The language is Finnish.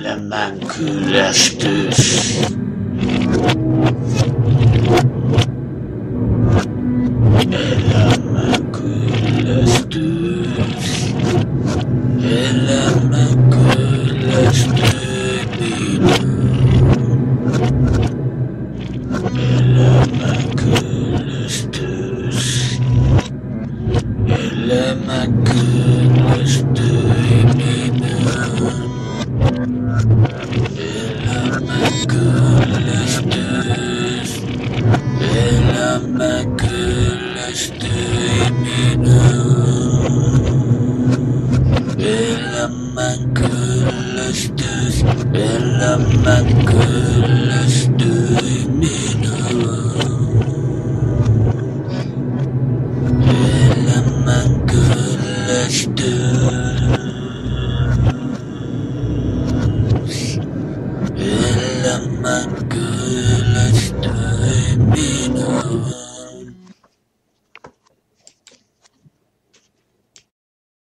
Elämän kyllästys. Elämän kyllästys. Elämän kyllästyi minuun. Elämän kyllästys. Elämä kyllästyi minuun. Elämä kyllästys. Elämä kyllästyi minuun. Elämä kyllästys. Elämä kyllästyi